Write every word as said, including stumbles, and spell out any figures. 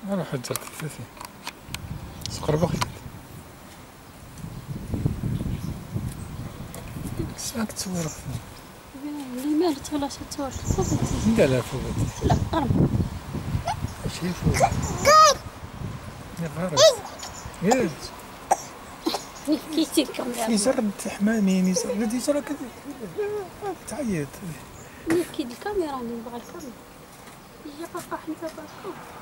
انا حجرت ثلاثين قرب خلت ساعات تصور فيه اللي ما تغلاش تصور فوقتي لا لا فوقتي لا قرب شي فوق يا غارس ياك كيتي الكاميرا يزرد حمامين يزرد يزرد كذا تعيط كي الكاميرا اللي نبغى الكاميرا يجي بابا حنا بابا